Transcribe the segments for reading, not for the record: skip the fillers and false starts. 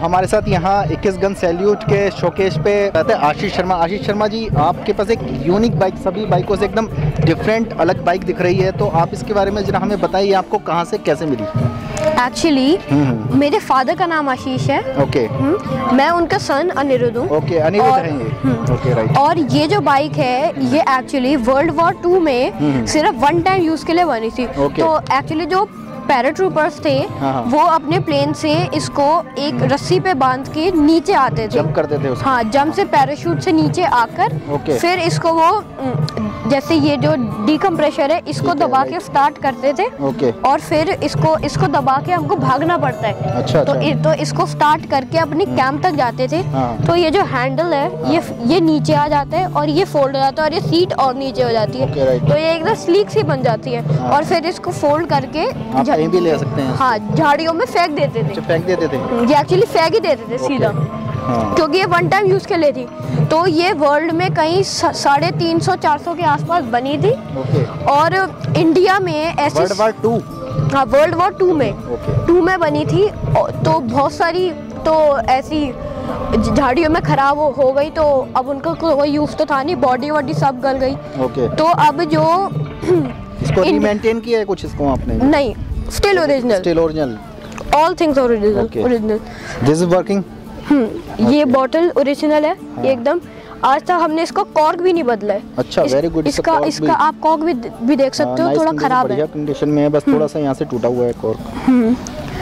हमारे साथ यहाँ 21 गन सैल्यूट के शोकेस पे रहते हैं आशीष शर्मा। आशीष शर्मा जी, आपके पास एक यूनिक बाइक, सभी बाइकों से एकदम डिफरेंट अलग बाइक दिख रही है, तो आप इसके बारे में जरा हमें बताइए, आपको कहाँ से कैसे मिली? एक्चुअली मेरे फादर का नाम आशीष है। ओके। मैं उनका सन अनिरुद्ध हूँ। ओके, अनिरुद्ध हैं ये। Okay, right. और ये जो बाइक है ये एक्चुअली वर्ल्ड वॉर 2 में सिर्फ 1 टाइम यूज के लिए बनी थी। तो एक्चुअली जो पैराट्रूपर्स थे वो अपने प्लेन से इसको एक रस्सी पे बांध के नीचे आते थे, जंप करते थे उसको। हाँ, जंप से पैराशूट से नीचे आकर फिर इसको वो जैसे ये जो डीकम्प्रेशर है इसको दबा के स्टार्ट करते थे। और फिर इसको दबा के हमको भागना पड़ता है। अच्छा, तो इसको स्टार्ट करके अपने कैंप तक जाते थे। तो ये जो हैंडल है ये नीचे आ जाता है और ये फोल्ड हो जाता है और ये सीट और नीचे हो जाती है। तो ये एकदम स्लीक सी बन जाती है। और फिर इसको फोल्ड करके कहीं भी ले सकते हैं। हाँ, झाड़ियों में फेंक देते थे। फेंक देते थे ये एक्चुअली फेंक ही देते थे सीधा। क्योंकि ये 1 टाइम यूज के लिए थी। तो ये वर्ल्ड में कहीं 350-400 के आसपास बनी थी। और इंडिया में ऐसी वर्ल्ड वॉर 2, हाँ, वर्ल्ड वॉर 2 में बनी थी। तो बहुत सारी तो ऐसी झाड़ियों में खराब हो गई, तो अब उनका कोई यूज तो था नहीं, बॉडी वॉडी सब गल गई। तो अब जो इसको रीमेंटेन किया है कुछ इसको आपने? नहीं, still original, all things original. This is working. ये बॉटल ओरिजिनल है एकदम। आज तक हमने इसका कॉर्क भी नहीं बदला है। अच्छा, वेरी गुड। इसका आप कॉर्क भी देख सकते हो, थोड़ा खराब है, कंडीशन में है, बस थोड़ा सा यहाँ से टूटा हुआ है कॉर्क।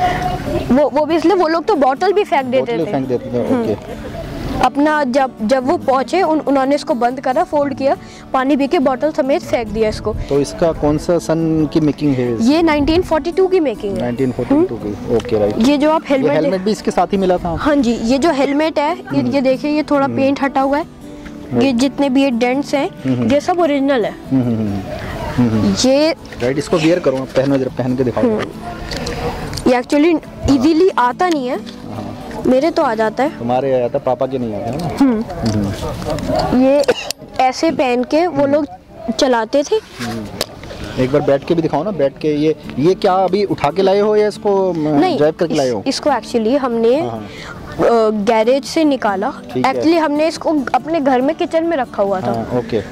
वो भी इसलिए वो लोग तो बॉटल भी फेंक देते थे। ओके। अपना जब वो पहुंचे उन्होंने इसको बंद करा, फोल्ड किया, पानी पी के बॉटल समेत फेंक दिया इसको। तो इसका कौन सा सन की मेकिंग है? ये 1942 की मेकिंग है। 1942 की। Okay, right. ये जो आप हेलमेट भी इसके साथ ही मिला था? हाँ जी, ये जो हेलमेट है ये देखिए, ये थोड़ा पेंट हटा हुआ है। ये जितने भी ये डेंट्स हैं ये सब ओरिजिनल है। ये राइट, इसको वियर करो, पहनो जरा, पहन के दिखाओ। ये एक्चुअली इजीली आता नहीं है, मेरे तो आ जाता है। तुम्हारे आ जाता है, पापा के नहीं आता है। ये ऐसे पहन के वो लोग चलाते थे। एक बार बैठ के भी दिखाओ ना, बैठ के। ये क्या अभी उठा के लाए हो या इसको ड्राइव करके लाए हो? इसको एक्चुअली हमने गैरेज से निकाला। एक्चुअली हमने इसको अपने घर में किचन में रखा हुआ था। ओके।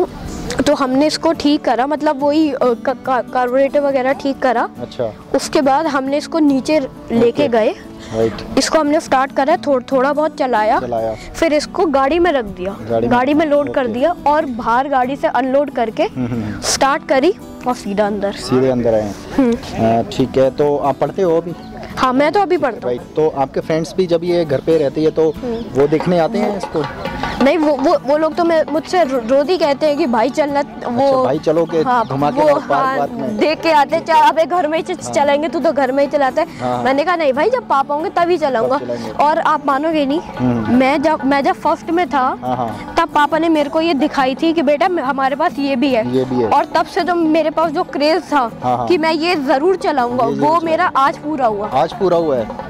तो हमने इसको ठीक करा, मतलब वही कार्बोरेटर वगैरह ठीक करा। अच्छा। उसके बाद हमने इसको नीचे लेके गए। इसको हमने स्टार्ट करा, थोड़ा बहुत चलाया, फिर इसको गाड़ी में रख दिया, गाड़ी में लोड कर दिया और बाहर गाड़ी से अनलोड करके स्टार्ट करी और सीधे अंदर आए। ठीक है, तो आप पढ़ते हो अभी? हाँ, मैं तो अभी पढ़ता हूँ। तो आपके फ्रेंड्स भी जब ये घर पे रहती है तो वो देखने आते हैं इसको? नहीं, वो लोग तो मुझसे रोज ही कहते हैं कि भाई चलना। वो अच्छा, भाई चलो के घुमा के पार्क में देख के आते। अबे घर में ही चलेंगे, तू तो घर में ही चलाता है। मैंने कहा नहीं भाई, जब पापा होंगे तभी चलाऊंगा। और आप मानोगे नहीं, मैं जब फर्स्ट में था तब पापा ने मेरे को ये दिखाई थी कि बेटा हमारे पास ये भी है। और तब से जो मेरे पास जो क्रेज था कि मैं ये जरूर चलाऊंगा, वो मेरा आज पूरा हुआ। आज पूरा हुआ है?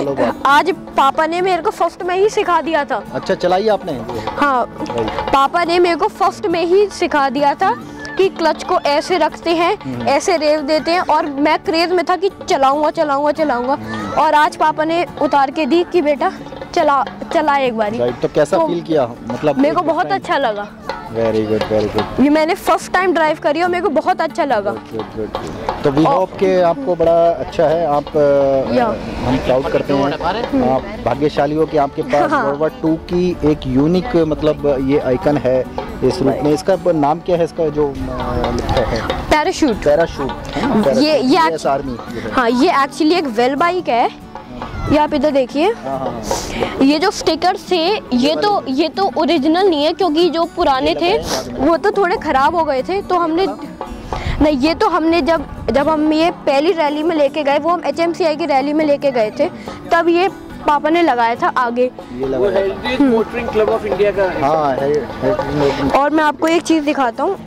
आज पापा ने मेरे को फर्स्ट में ही सिखा दिया था। अच्छा, चलाई आपने? हाँ, पापा ने मेरे को फर्स्ट में ही सिखा दिया था कि क्लच को ऐसे रखते हैं, ऐसे रेव देते हैं। और मैं क्रेज में था कि चलाऊंगा। और आज पापा ने उतार के दी कि बेटा चला एक बारी। तो कैसा फील किया? मतलब मेरे को बहुत अच्छा लगा। Very good. ये मैंने फर्स्ट टाइम ड्राइव करी और मेरे को बहुत अच्छा लगा। तो वी होप के आपको बड़ा अच्छा है। आप हम प्राउड करते हैं, आप भाग्यशाली हो कि आपके पास वर्ल्ड वॉर 2 की एक यूनिक मतलब ये आइकन है इस रूप में। इसका नाम क्या है इसका जो लिखा है? पैराशूट। ये आर्मी। हाँ, ये एक्चुअली एक वेल बाइक है। ये आप इधर देखिए, ये जो स्टिकर्स थे ये तो ओरिजिनल नहीं है, क्योंकि जो पुराने थे वो तो थोड़े खराब हो गए थे। तो हमने नहीं, ये तो हमने जब हम ये पहली रैली में लेके गए, वो हम HMCI की रैली में लेके गए थे, तब ये पापा ने लगाया था आगे। वो heritage motoring club of India का। हाँ, हेरिटेज। और मैं आपको एक चीज दिखाता हूँ।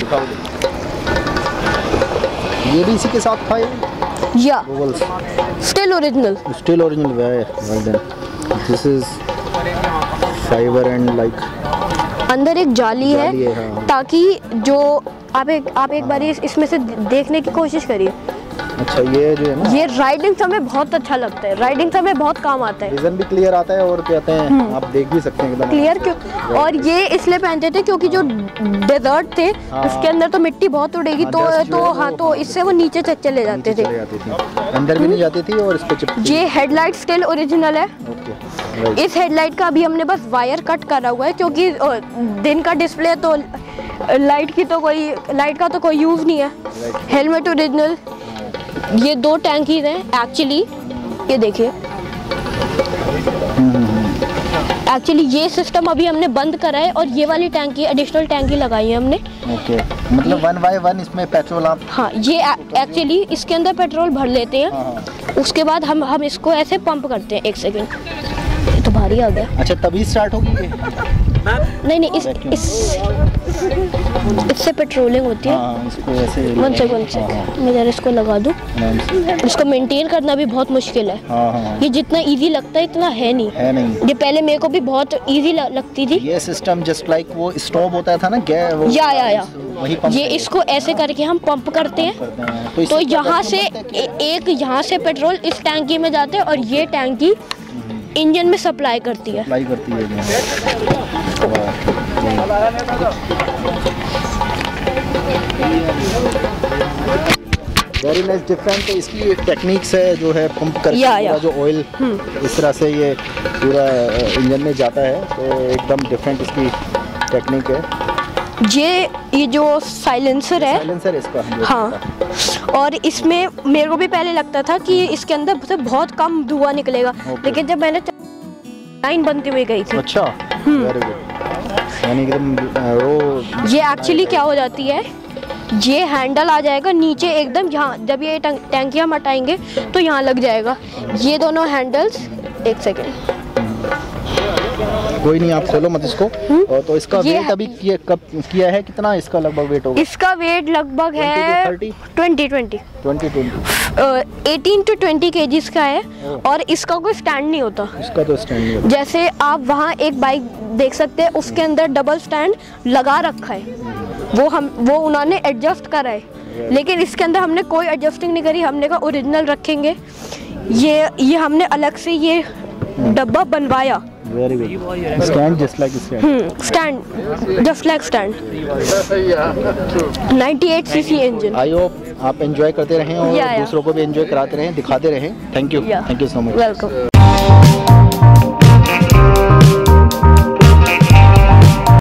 ये भी इसी के साथ था या still original. Well done. This is fibre and like अंदर एक जाली है। हाँ। ताकि जो आप एक बार इसमें से देखने की कोशिश करिए। अच्छा, ये जो है ना, ये राइडिंग समय बहुत अच्छा लगता है, राइडिंग समय बहुत काम आता है। विजन भी क्लियर आता है और कहते हैं आप देख भी सकते हैं एकदम क्लियर क्यों, और ये इसलिए पहनते थे क्योंकि जो डेजर्ट थे उसके अंदर तो मिट्टी बहुत उड़ेगी, तो इससे वो नीचे चले जाते थे, अंदर भी नहीं जाती थी और इस पे ये हेडलाइट स्टिल ओरिजिनल है। इस हेडलाइट का अभी हमने बस वायर कट करा हुआ है क्योंकि दिन का डिस्प्ले तो लाइट का तो कोई यूज नहीं है। Helmet original. ये 2 टैंकीज हैं एक्चुअली, ये देखिए। एक्चुअली ये सिस्टम अभी हमने बंद करा है और ये वाली टैंकी, एडिशनल टैंकी लगाई है हमने। ओके, मतलब 1 by 1 इसमें पेट्रोल आप? हाँ, ये एक्चुअली इसके अंदर पेट्रोल भर लेते हैं। उसके बाद हम इसको ऐसे पंप करते हैं। 1 सेकेंड, ये तो भारी आ गया। अच्छा, तभी स्टार्ट होगी ये? नहीं, इससे पेट्रोलिंग होती है। इसको ऐसे 1 सेकेंड, मैं जरा इसको लगा दूं। इसको मेंटेन करना भी बहुत मुश्किल है। ये जितना इजी लगता है इतना है नहीं। ये पहले मेरे को भी बहुत इजी लगती थी। ये सिस्टम जस्ट लाइक वो स्टॉप होता था ना, गैस या ये इसको ऐसे करके हम पंप करते हैं। तो यहाँ से एक यहाँ से पेट्रोल इस टैंकी में जाते हैं और ये टैंकी इंजन में सप्लाई करती है। Very nice, different. तो इसकी टेक्निक्स है जो है पंप करके पूरा जो ऑयल इस तरह से ये पूरा इंजन में जाता है, तो एकदम डिफरेंट इसकी टेक्निक है। ये जो साइलेंसर है इसका, हाँ, और इसमें मेरे को भी पहले लगता था कि इसके अंदर से बहुत कम धुआं निकलेगा, लेकिन जब मैंने लाइन बनती हुई गई थी। अच्छा, वेरी गुड। यानी एकदम ये एक्चुअली क्या हो जाती है, ये हैंडल आ जाएगा नीचे एकदम, यहाँ जब ये टैंकी हम हटाएंगे तो यहाँ लग जाएगा ये दोनों हैंडल्स। 1 सेकेंड, कोई नहीं, आप खोलो मत इसको। और तो इसका वेट अभी कब किया है, कितना इसका लगभग वेट होगा? इसका वेट लगभग है 20 18 to 20 kg का है। और इसका कोई स्टैंड नहीं होता। इसका तो स्टैंड नहीं होता। जैसे आप वहाँ एक बाइक देख सकते हैं, उसके अंदर डबल स्टैंड लगा रखा है, वो उन्होंने एडजस्ट करा है, लेकिन इसके अंदर हमने कोई एडजस्टिंग नहीं करी। हमने कहा ओरिजिनल रखेंगे, ये हमने अलग से ये डब्बा बनवाया। Very good. Stand just like stand. Stand just like stand. 98 cc engine. I hope आप एंजॉय करते रहें और दूसरों को भी एंजॉय कराते रहें, दिखाते रहें। Thank you so much. Welcome.